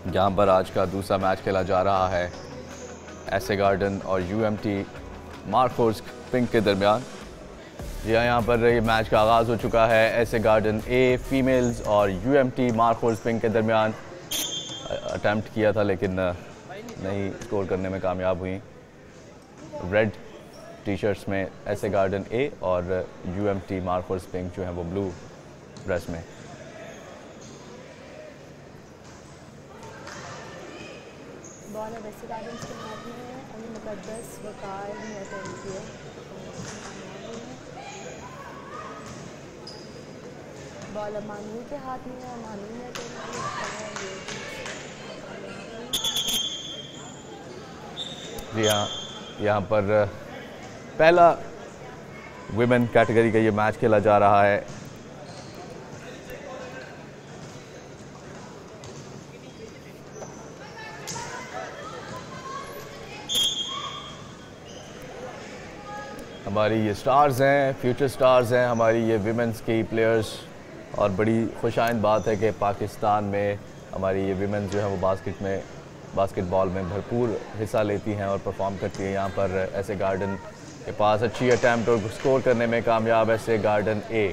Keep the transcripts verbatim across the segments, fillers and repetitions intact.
यहाँ पर आज का दूसरा मैच खेला जा रहा है एसे गार्डन और यूएमटी मार्कोर्स पिंक के दरमियान। जी हाँ, यहाँ पर ये मैच का आगाज़ हो चुका है एसे गार्डन ए फीमेल्स और यूएमटी मार्कोर्स पिंक के दरमियान। अटैम्प्ट किया था लेकिन नहीं स्कोर करने में कामयाब हुई। रेड टी शर्ट्स में एसे गार्डन ए और यूएमटी मार्कोर्स पिंक जो है वो ब्लू ड्रेस में। बॉल अब एसे गार्डन्स के हाथ में है। अली मुकद्दस वकार ने अटेम्प्ट किया। बॉल अब मानूर के हाथ में है। मानूर ने अटेम्प्ट किया। जी हाँ, यहाँ पर पहला वुमेन कैटेगरी का ये मैच खेला जा रहा है। हमारी ये स्टार्स हैं, फ्यूचर स्टार्स हैं, हमारी ये विमेंस की प्लेयर्स। और बड़ी खुशाइंद बात है कि पाकिस्तान में हमारी ये विमेंस जो है वो बास्केट में बास्केटबॉल में भरपूर हिस्सा लेती हैं और परफॉर्म करती हैं। यहाँ पर एसे गार्डन के पास अच्छी अटैम्प्ट और स्कोर करने में कामयाब एसे गार्डन ए।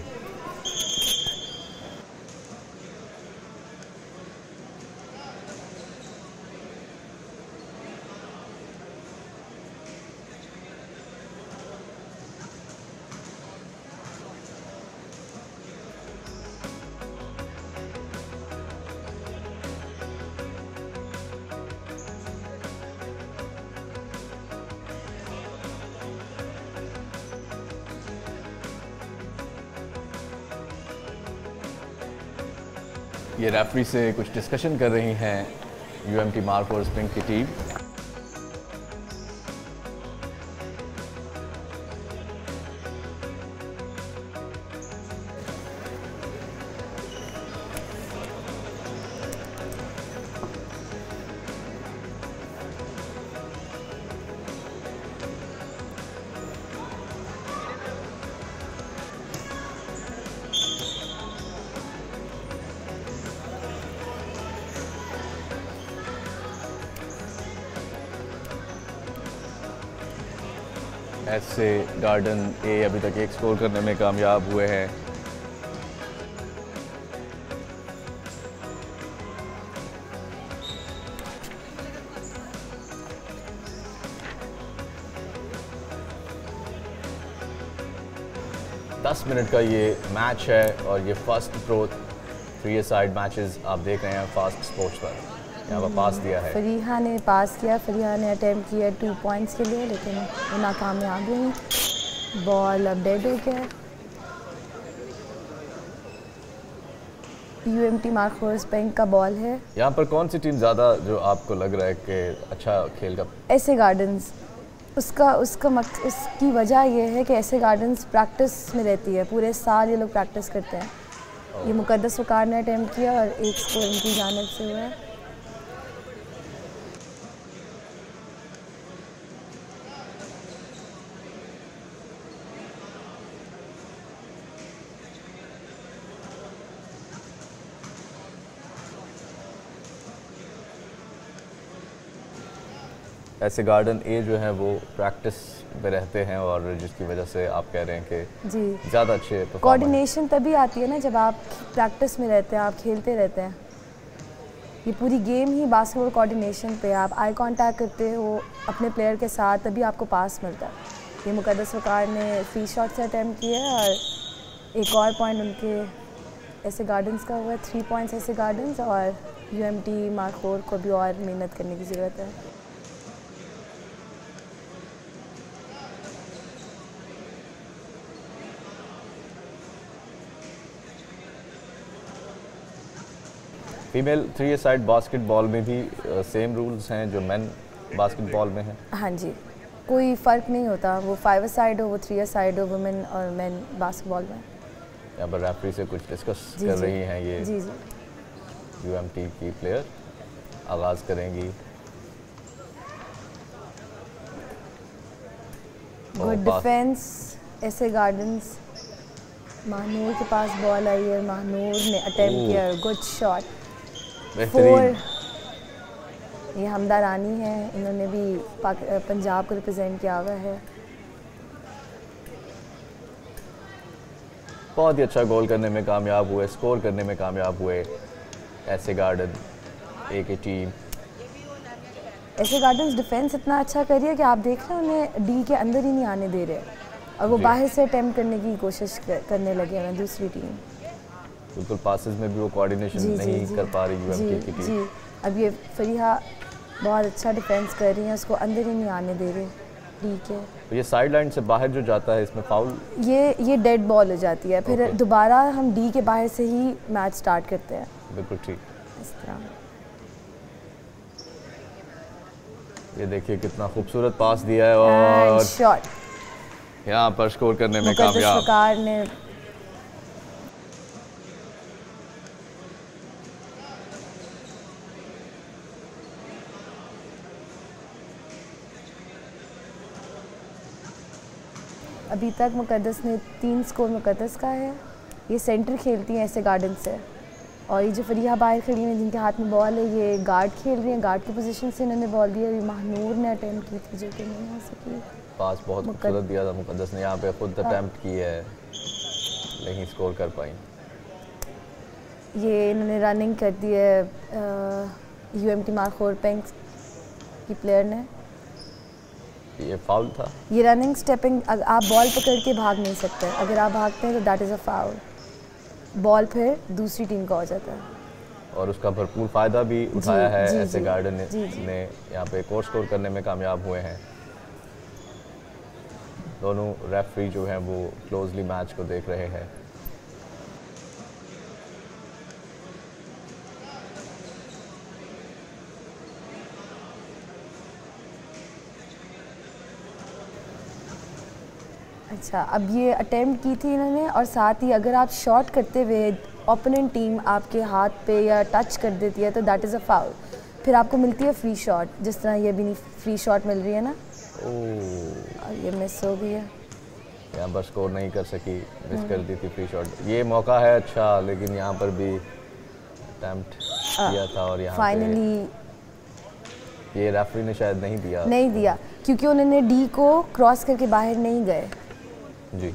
ये रेफरी से कुछ डिस्कशन कर रही हैं यूएमटी मार्कोर्स पिंक की टीम। एसे गार्डन ए अभी तक एक स्कोर करने में कामयाब हुए हैं। दस मिनट का ये मैच है और ये first pro three side matches आप देख रहे हैं फास्ट स्पोर्ट्स पर। यहाँ पर पास दिया है, फरीहा ने पास किया। फरीहा ने अटेम्प्ट किया टू पॉइंट्स के लिए लेकिन वो नाकामयाब हुई। बॉल अब डेड हो गया। यूएमटी मार्कोर्स पिंक का बॉल है। यहाँ पर कौन सी टीम ज़्यादा जो आपको लग रहा है कि अच्छा खेल का? S A gardens. उसका उसका मक उसकी वजह ये है कि एसे गार्डन्स प्रैक्टिस में रहती है। पूरे साल ये लोग प्रैक्टिस करते हैं। ये मुकद्दस वकार ने अटेम्प्ट किया और एक स्कोर इनकी जानिब से हुआ है। ऐसे गार्डन ए जो है वो प्रैक्टिस में रहते हैं और जिसकी वजह से आप कह रहे हैं कि जी ज़्यादा अच्छे कोऑर्डिनेशन तभी आती है ना जब आप प्रैक्टिस में रहते हैं, आप खेलते रहते हैं। ये पूरी गेम ही बास्केटबॉल कोऑर्डिनेशन पे। आप आई कांटेक्ट करते हो अपने प्लेयर के साथ, तभी आपको पास मिलता है। ये मुकद्दस वकार ने फ्री शॉट से अटैम्प्ट किया है और एक और पॉइंट उनके एसे गार्डन्स का हुआ है। थ्री पॉइंट्स एसे गार्डन्स और यूएमटी मार्कोर को भी और मेहनत करने की ज़रूरत है। फीमेल थ्री साइड बास्केटबॉल में भी सेम रूल्स हैं जो मेन बास्केटबॉल में हैं? हाँ जी, कोई फ़र्क नहीं होता। वो फाइव साइड हो, वो थ्री साइड हो, वुमेन और मेन बास्केटबॉल में। यहाँ पर रेफरी से कुछ डिस्कस कर रही हैं ये जी जी यूएमटी की प्लेयर। आगाज़ करेंगी। Good defence S A gardens. Mahnoor के पास बॉल आई है, महानूर ने अटेम्प्ट किया, गुड शॉट। फोर ये हमदा रानी है, इन्होंने भी पंजाब को रिप्रेजेंट किया हुआ है। बहुत ही अच्छा गोल करने में कामयाब हुए, स्कोर करने में कामयाब हुए ऐसे गार्डन ए की टीम। ऐसे गार्डन्स डिफेंस इतना अच्छा कर रही है कि आप देख रहे हैं उन्हें डी के अंदर ही नहीं आने दे रहे, और वो बाहर से अटेम्प्ट करने की कोशिश कर, करने लगे हैं दूसरी टीम। बिल्कुल, पासेस में भी वो कोऑर्डिनेशन नहीं जी, कर पा रही यूएमटी की टीम। जी, अब ये फरीहा बहुत अच्छा डिफेंस कर रही है, उसको अंदर ही नहीं आने दे रहे डी के। तो ये साइड लाइन से बाहर जो जाता है इसमें फाउल, ये ये डेड बॉल हो जाती है, फिर दोबारा हम डी के बाहर से ही मैच स्टार्ट करते हैं। बिल्कुल ठीक, इस तरह। ये देखिए कितना खूबसूरत पास दिया है और शॉट यहाँ पर स्कोर करने में कामयाब। ने अभी तक मुकद्दस ने तीन स्कोर मुकद्दस का है। ये सेंटर खेलती हैं ऐसे गार्डन से, और ये जो फरीहा बाहर खड़ी हैं जिनके हाथ में बॉल है, ये गार्ड खेल रही हैं। गार्ड की पोजीशन से इन्होंने बॉल दिया, ये महानूर ने अटेम्प्ट की थी जो कि नहीं हो सकी। पास बहुत खूबसूरत दिया था मुकद्दस ने, यहाँ पे खुद अटेम्प्ट की है, नहीं स्कोर कर पाई। ये इन्होंने रनिंग कर दी है यूएमटी मारखोर पिंक की प्लेयर ने। ये फाउल था। ये रनिंग स्टेपिंग, आप बॉल पकड़ के भाग नहीं सकते, अगर आप भागते हैं तो that is a foul. Ball फिर दूसरी टीम का हो जाता है, और उसका भरपूर फ़ायदा भी उठाया है जी, ऐसे जी, गार्डन ने, जी, जी। ने यहाँ पे एक और स्कोर करने में कामयाब हुए हैं। दोनों रेफरी जो हैं वो क्लोजली मैच को देख रहे हैं। अच्छा, अब ये अटेम्प्ट की थी इन्होंने, और साथ ही अगर आप शॉट करते हुए ओपोनेंट टीम आपके हाथ पे या टच कर देती है तो दैट इज़ अ फाउल, फिर आपको मिलती है फ्री शॉट, जिस तरह ये भी नहीं फ्री शॉट मिल रही है ना। और ये मिस हो गई है, यहाँ पर स्कोर नहीं कर सकी, मिस कर दी थी फ्री शॉट। ये मौका है अच्छा, लेकिन यहाँ पर भी अटेम्प्ट किया था और यहाँ फाइनली ये रेफरी ने शायद नहीं दिया नहीं दिया क्योंकि उन्होंने डी को क्रॉस करके बाहर नहीं गए। जी,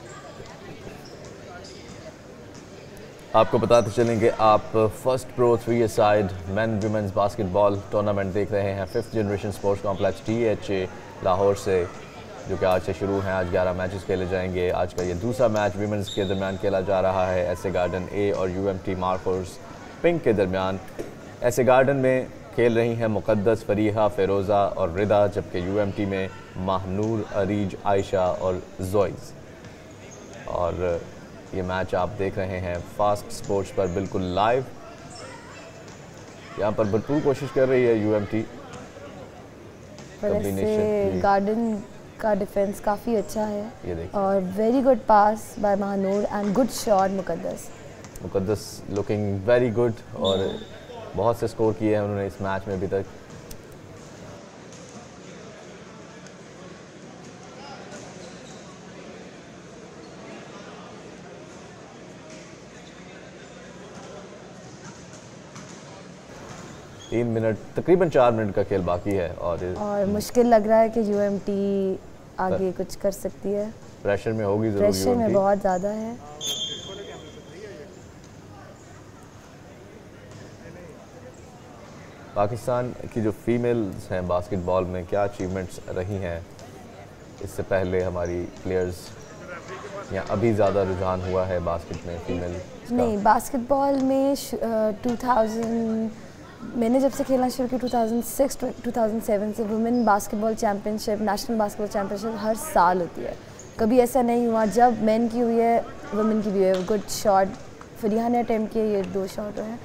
आपको बताते चलेंगे आप first pro three a side men women's basketball tournament देख रहे हैं fifth generation sports complex T H A Lahore से, जो कि आज से शुरू हैं। आज ग्यारह मैचेस खेले जाएंगे। आज का ये दूसरा मैच विमेंस के दरमियान खेला जा रहा है ऐसे गार्डन ए और यूएमटी मारखोर्स पिंक के दरमियान। ऐसे गार्डन में खेल रही हैं मुकद्दस, फरीहा, फ़िरोज़ा और रिदा, जबकि यूएमटी में महानूर, अरीज, आयशा और जोइस। और ये मैच आप देख रहे हैं फास्ट स्पोर्ट्स पर बिल्कुल लाइव। यहाँ पर भरपूर कोशिश कर रही है यूएमटी। गार्डन का डिफेंस काफ़ी अच्छा है, ये देखिए, और very good pass by Mahnoor and good shot Muqaddas. Muqaddas looking very good, और बहुत से स्कोर किए हैं उन्होंने इस मैच में अभी तक। तीन मिनट तकरीबन चार मिनट का खेल बाकी है, और और मुश्किल लग रहा है कि यूएमटी आगे कुछ कर सकती है। प्रेशर में होगी जरूर, प्रेशर में बहुत ज़्यादा है। पाकिस्तान की जो फीमेल्स हैं बास्केटबॉल में क्या अचीवमेंट्स रही हैं इससे पहले हमारी प्लेयर्स, या अभी ज़्यादा रुझान हुआ है बास्केट में फीमेल? नहीं, बास्केटबॉल में टू थाउजेंड मैंने जब से खेलना शुरू किया two thousand six two thousand seven से women basketball championship, national basketball championship हर साल होती है। कभी ऐसा नहीं हुआ जब मेन की हुई है वुमेन की भी है। गुड शॉट फरीहा ने अटेम्प्ट किए, ये दो शॉट हैं।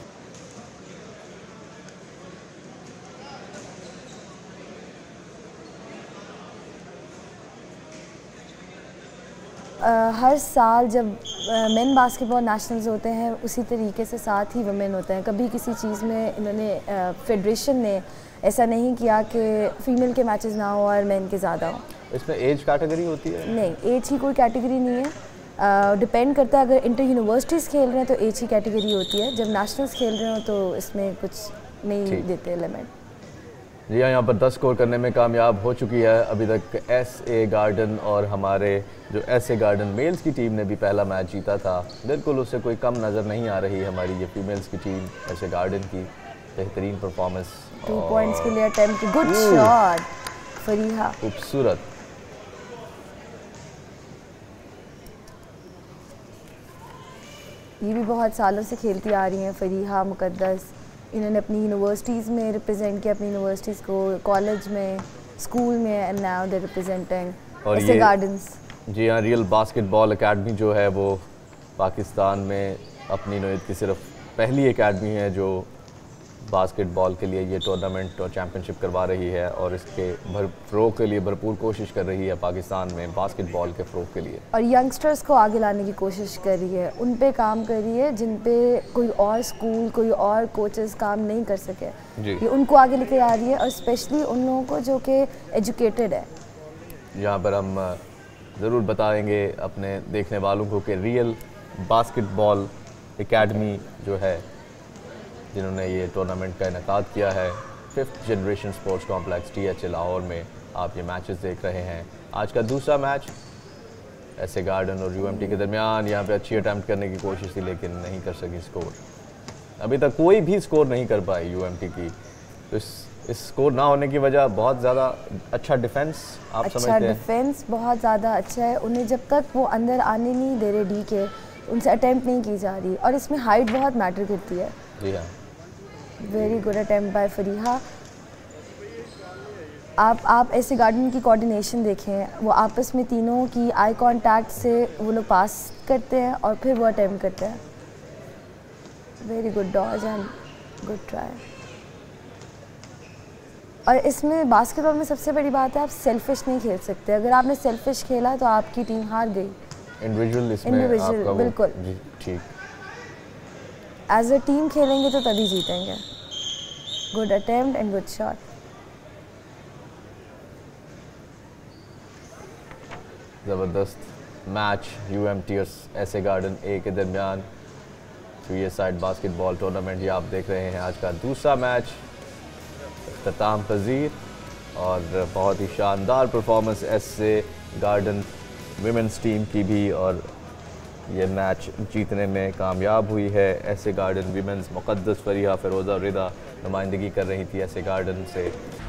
Uh, हर साल जब मेन बास्केटबॉल नेशनल्स होते हैं उसी तरीके से साथ ही वुमेन होते हैं। कभी किसी चीज़ में इन्होंने फेडरेशन ने ऐसा नहीं किया कि फ़ीमेल के मैचेस ना हो और मेन के ज़्यादा हो। इसमें एज कैटेगरी होती है? नहीं, एज की कोई कैटेगरी नहीं है। डिपेंड uh, करता है, अगर इंटर यूनिवर्सिटीज़ खेल रहे हैं तो एज की कैटेगरी होती है, जब नेशनल्स खेल रहे हो तो इसमें कुछ नहीं देते लिमिट। जी हाँ, यहाँ पर दस स्कोर करने में कामयाब हो चुकी है अभी तक एस ए गार्डन, और हमारे जो एस ए गार्डन मेल्स की टीम ने भी पहला मैच जीता था, बिल्कुल उससे कोई कम नज़र नहीं आ रही हमारी ये फीमेल्स की टीम एस ए गार्डन की। बेहतरीन परफॉर्मेंस, टू पॉइंट्स के लिए अटेम्प्ट, गुड शॉट फरीहा, खूबसूरत। ये भी बहुत सालों से खेलती आ रही हैं फरीहा मुकद्दस। इन्होंने अपनी यूनिवर्सिटीज़ में रिप्रेजेंट किया, अपनी यूनिवर्सिटीज़ को, कॉलेज में, स्कूल में, and now they representing S A gardens. जी हाँ, रियल बास्केटबॉल एकेडमी जो है वो पाकिस्तान में अपनी नौयत की सिर्फ पहली एकेडमी है जो बास्केटबॉल के लिए ये टूर्नामेंट और चैम्पियनशिप करवा रही है, और इसके भर फ़रोग़ के लिए भरपूर कोशिश कर रही है पाकिस्तान में बास्केटबॉल के फ़रोग़ के लिए, और यंगस्टर्स को आगे लाने की कोशिश कर रही है, उन पे काम कर रही है जिन पे कोई और स्कूल, कोई और कोचेस काम नहीं कर सके। जी, ये उनको आगे लेके आ रही है, और स्पेशली उन लोगों को जो कि एजुकेटेड है। यहाँ पर हम ज़रूर बताएंगे अपने देखने वालों को कि रियल बास्केटबॉल एकेडमी जो है जिन्होंने ये टूर्नामेंट का इनेकाद किया है, fifth generation sports complex T H A Lahore में आप ये मैचेस देख रहे हैं। आज का दूसरा मैच एस ए गार्डन और यू एम टी के दरमियान, यहाँ पे अच्छी अटैम्प्ट करने की कोशिश थी लेकिन नहीं कर सकी स्कोर। अभी तक कोई भी स्कोर नहीं कर पाई यू एम टी की, तो इस इस स्कोर ना होने की वजह बहुत ज़्यादा अच्छा डिफेंस आप अच्छा समझते हैं? डिफेंस बहुत ज़्यादा अच्छा है। उन्हें जब तक वो अंदर आने नहीं दे रहे डी के, उनसे अटैम्प्ट नहीं की जा रही, और इसमें हाइट बहुत मैटर करती है। जी हाँ, very good attempt by Fariha. आप आप ऐसे गार्डन की कोऑर्डिनेशन देखें, वो आपस में तीनों की आई कांटेक्ट से वो लोग पास करते हैं और फिर वो अटैम्प्ट करते हैं। Very good dodge and good try. और इसमें बास्केटबॉल में सबसे बड़ी बात है, आप सेल्फिश नहीं खेल सकते। अगर आपने सेल्फिश खेला तो आपकी टीम हार गई। इंडिविजुअल इसमें इंडिविजुअल आपका वो- बिल्कुल, जी ठीक, एज अ टीम खेलेंगे तो तभी जीतेंगे। Good attempt and good shot. ज़बरदस्त मैच यू एम टी और एस ए गार्डन ए के दरमियान three a side basketball tournament, ये आप देख रहे हैं आज का दूसरा मैच, इख्तिताम पजीर और बहुत ही शानदार performance S A garden women's team की भी, और ये मैच जीतने में कामयाब हुई है S A garden women's. Muqaddas Fariha, Firoza Rida नुमाइंदगी कर रही थी एस ए गार्डन से।